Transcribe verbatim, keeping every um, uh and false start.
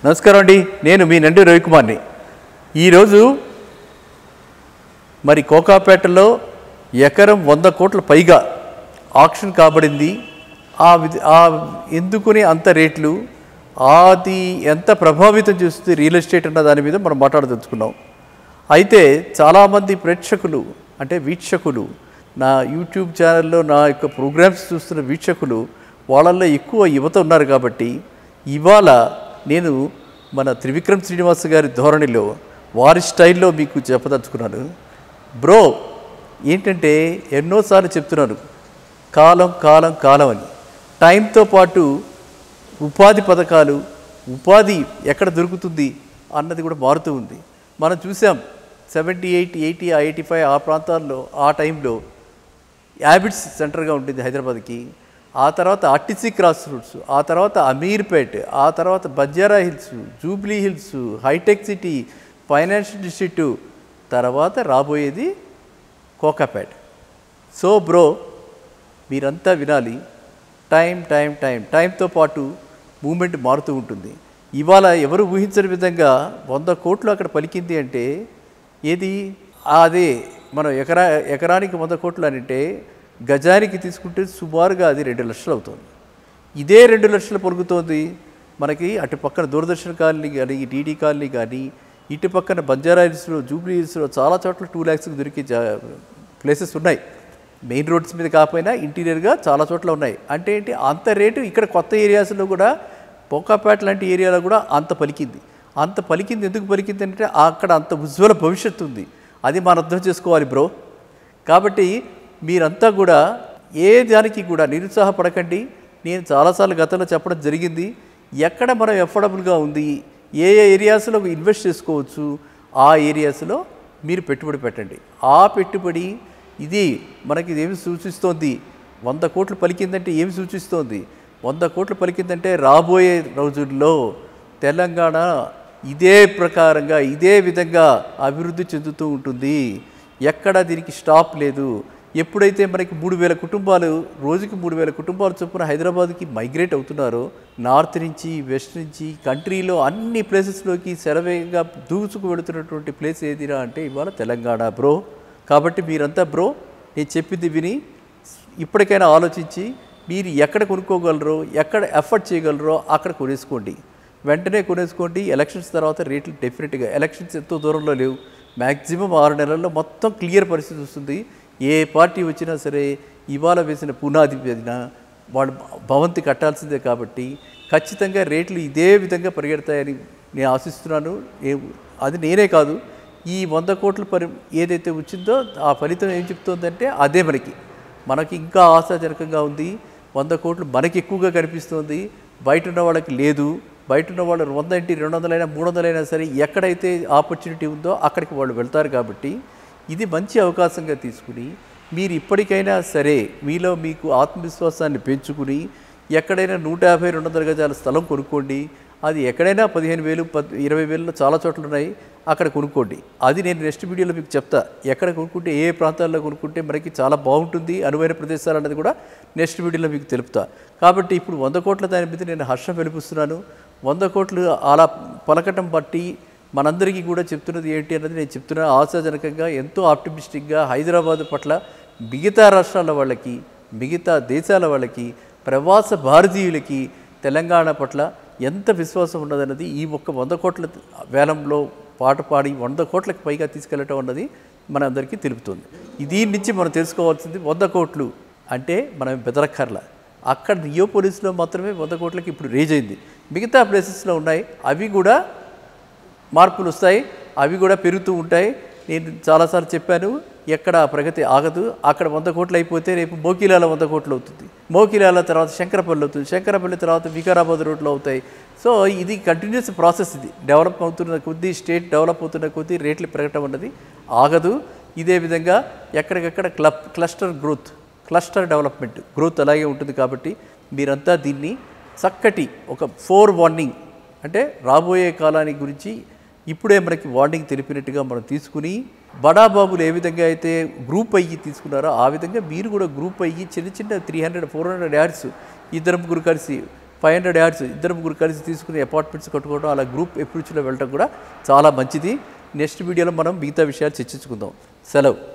నమస్కారం అండి. నేను మీ నండి రవికుమార్ని. ఈరోజు మరి కోకాపేటలో ఎకరం వంద కోట్ల పైగా ఆక్షన్ కాబడింది. ఆ విధి ఆ ఎందుకుని అంత రేట్లు, అది ఎంత ప్రభావితం చేస్తుంది రియల్ ఎస్టేట్ అన్న దాని మీద మనం మాట్లాడదలుచుకున్నాం. అయితే చాలామంది ప్రేక్షకులు అంటే వీక్షకులు, నా యూట్యూబ్ ఛానల్లో నా యొక్క ప్రోగ్రామ్స్ చూస్తున్న వీక్షకులు వాళ్ళల్లో ఎక్కువ యువత ఉన్నారు. కాబట్టి ఇవాళ నేను మన త్రివిక్రమ్ శ్రీనివాస్ గారి ధోరణిలో వారి స్టైల్లో మీకు చెప్పదలుచుకున్నాను. బ్రో ఏంటంటే ఎన్నోసార్లు చెప్తున్నాను, కాలం కాలం కాలం అని. టైంతో పాటు ఉపాధి పథకాలు, ఉపాధి ఎక్కడ దొరుకుతుంది అన్నది కూడా మారుతూ ఉంది. మనం చూసాం seventy eight eighty eighty five ఆ ప్రాంతాల్లో ఆ టైంలో హ్యాబిట్స్ సెంటర్గా ఉంటుంది హైదరాబాద్కి. ఆ తర్వాత ఆర్టీసీ క్రాస్ రూట్స్, ఆ తర్వాత అమీర్పేట్, ఆ తర్వాత Banjara hills, Jubilee hills, hitech city, financial district, తర్వాత రాబోయేది కోకాపేట్. సో బ్రో మీరంతా వినాలి, టైం టైం టైం టైంతో పాటు మూమెంట్ మారుతూ ఉంటుంది. ఇవాళ ఎవరు ఊహించని విధంగా వంద కోట్లు అక్కడ పలికింది అంటే ఏది అదే మనం ఎకరా ఎకరానికి వంద కోట్లు అని అంటే గజానికి తీసుకుంటే సుమారుగా అది రెండు లక్షలు అవుతుంది. ఇదే రెండు లక్షలు పలుకుతోంది మనకి అటు పక్కన దూరదర్శన్ కాలనీ కానీ, డీడీ కాలనీ కానీ, ఇటు పక్కన బంజారా హిల్స్లో, జూబ్లీ హిల్స్లో చాలా చోట్ల టూ ల్యాక్స్కి దొరికే ప్లేసెస్ ఉన్నాయి. మెయిన్ రోడ్స్ మీద కాకపోయినా ఇంటీరియర్గా చాలా చోట్ల ఉన్నాయి. అంటే ఏంటి అంత రేటు ఇక్కడ కొత్త ఏరియాస్లో కూడా, కోకాపేట లాంటి ఏరియాలో కూడా అంత పలికింది. అంత పలికింది ఎందుకు పలికింది అంటే అక్కడ అంత ఉజ్వల భవిష్యత్తు ఉంది. అది మనం అర్థం చేసుకోవాలి బ్రో. కాబట్టి మీరంతా కూడా ఏ దానికి కూడా నిరుత్సాహపడకండి. నేను చాలాసార్లు గతంలో చెప్పడం జరిగింది, ఎక్కడ మనం ఎఫోర్డబుల్గా ఉంది, ఏ ఏ ఏరియాస్లో ఇన్వెస్ట్ చేసుకోవచ్చు, ఆ ఏరియాస్లో మీరు పెట్టుబడి పెట్టండి. ఆ పెట్టుబడి ఇది మనకి ఏమి సూచిస్తోంది, వంద కోట్లు పలికిందంటే ఏమి సూచిస్తోంది? వంద కోట్లు పలికిందంటే రాబోయే రోజుల్లో తెలంగాణ ఇదే ప్రకారంగా ఇదే విధంగా అభివృద్ధి చెందుతూ ఉంటుంది. ఎక్కడ దీనికి స్టాప్ లేదు. ఎప్పుడైతే మనకి మూడు వేల కుటుంబాలు రోజుకి మూడు వేల కుటుంబాలు చొప్పున హైదరాబాద్కి మైగ్రేట్ అవుతున్నారో, నార్త్ నుంచి వెస్ట్ నుంచి కంట్రీలో అన్ని ప్లేసెస్లోకి సెలవేగా దూసుకు వెళుతున్నటువంటి ప్లేస్ ఏదిరా అంటే ఇవాళ తెలంగాణ బ్రో. కాబట్టి మీరంతా బ్రో నేను చెప్పింది విని ఇప్పటికైనా ఆలోచించి మీరు ఎక్కడ కొనుక్కోగలరో, ఎక్కడ ఎఫర్ట్ చేయగలరో అక్కడ కొనేసుకోండి. వెంటనే కొనేసుకోండి. ఎలక్షన్స్ తర్వాత రేట్లు డెఫినెట్గా, ఎలక్షన్స్ ఎంతో దూరంలో లేవు, మ్యాక్సిమం ఆరు నెలల్లో మొత్తం క్లియర్ పరిస్థితి వస్తుంది. ఏ పార్టీ వచ్చినా సరే ఇవాళ వేసిన పునాది మీద వాళ్ళు భవంతి కట్టాల్సిందే. కాబట్టి ఖచ్చితంగా రేట్లు ఇదే విధంగా పరిగెడతాయని నేను ఆశిస్తున్నాను. అది నేనే కాదు, ఈ వంద కోట్ల పరి ఏదైతే వచ్చిందో ఆ ఫలితం ఏం చెప్తుందంటే అదే మనకి మనకి ఇంకా ఆశాజనకంగా ఉంది. వంద కోట్లు మనకి ఎక్కువగా కనిపిస్తుంది, బయట ఉన్న వాళ్ళకి లేదు. బయట ఉన్న వాళ్ళు వంద ఇంటి రెండు వందలైనా మూడు వందలైనా సరే ఎక్కడైతే ఆపర్చునిటీ ఉందో అక్కడికి వాళ్ళు వెళ్తారు. కాబట్టి ఇది మంచి అవకాశంగా తీసుకుని మీరు ఇప్పటికైనా సరే మీలో మీకు ఆత్మవిశ్వాసాన్ని పెంచుకుని ఎక్కడైనా నూట యాభై రెండు వందల గజాల స్థలం కొనుక్కోండి. అది ఎక్కడైనా పదిహేను వేలు పద్ ఇరవై వేలలో చాలా చోట్ల ఉన్నాయి, అక్కడ కొనుక్కోండి. అది నేను నెక్స్ట్ వీడియోలో మీకు చెప్తా, ఎక్కడ కొనుక్కుంటే ఏ ప్రాంతాల్లో కొనుక్కుంటే మనకి చాలా బాగుంటుంది, అనువైన ప్రదేశాలు అన్నది కూడా నెక్స్ట్ వీడియోలో మీకు తెలుపుతా. కాబట్టి ఇప్పుడు వంద కోట్ల దాని మీద నేను హర్షం వెలిపిస్తున్నాను. వంద కోట్లు అలా పలకటం బట్టి మనందరికీ కూడా చెప్తున్నది ఏంటి అన్నది నేను చెప్తున్నా. ఆశాజనకంగా ఎంతో ఆప్టిమిస్టిక్గా హైదరాబాద్ పట్ల మిగతా రాష్ట్రాల వాళ్ళకి, మిగతా దేశాల వాళ్ళకి, ప్రవాస భారతీయులకి తెలంగాణ పట్ల ఎంత విశ్వాసం ఉన్నదన్నది ఈ ఒక్క వంద కోట్ల వేలంలో పాట పాడి వంద కోట్లకు పైగా తీసుకెళ్ళటం అన్నది మనందరికీ తెలుపుతుంది. దీని నుంచి మనం తెలుసుకోవాల్సింది వంద కోట్లు అంటే మనం బెదరక్కర్ల. అక్కడ నియోపోలిస్లో మాత్రమే వంద కోట్లకి ఇప్పుడు రేజ్ అయింది. మిగతా ప్లేసెస్లో ఉన్నాయి, అవి కూడా మార్పులు వస్తాయి, అవి కూడా పెరుగుతూ ఉంటాయి. నేను చాలాసార్లు చెప్పాను, ఎక్కడ ప్రగతి ఆగదు. అక్కడ వంద కోట్లు అయిపోతే రేపు మోకిలాల వంద కోట్లు అవుతుంది, మోకిలాల తర్వాత శంకరపల్లి అవుతుంది, శంకరపల్లి తర్వాత వికారాబాద్ రోడ్లు అవుతాయి. సో ఇది కంటిన్యూస్ ప్రాసెస్. ఇది డెవలప్ అవుతున్న కొద్దీ, స్టేట్ డెవలప్ అవుతున్న కొద్దీ రేట్లు పెరగటం అన్నది ఆగదు. ఇదే విధంగా ఎక్కడికక్కడ club cluster growth, cluster development growth అలాగే ఉంటుంది. కాబట్టి మీరంతా దీన్ని చక్కటి ఒక ఫోర్ వార్నింగ్ అంటే రాబోయే కాలానికి గురించి ఇప్పుడే మనకి వార్నింగ్ తెలిపినట్టుగా మనం తీసుకుని, బడాబాబులు ఏ విధంగా అయితే గ్రూప్ అయ్యి తీసుకున్నారో ఆ విధంగా మీరు కూడా గ్రూప్ అయ్యి చిన్న చిన్న three hundred four hundred yards ఇద్దరు ముగ్గురు కలిసి ఫైవ్ హండ్రెడ్ యార్డ్స్ ఇద్దరు ముగ్గురు కలిసి తీసుకుని అపార్ట్మెంట్స్ కట్టుకోవడం, అలా గ్రూప్ అప్రోచ్లో వెళ్ళడం కూడా చాలా మంచిది. నెక్స్ట్ వీడియోలో మనం మిగతా విషయాలు చర్చించుకుందాం. సెలవు.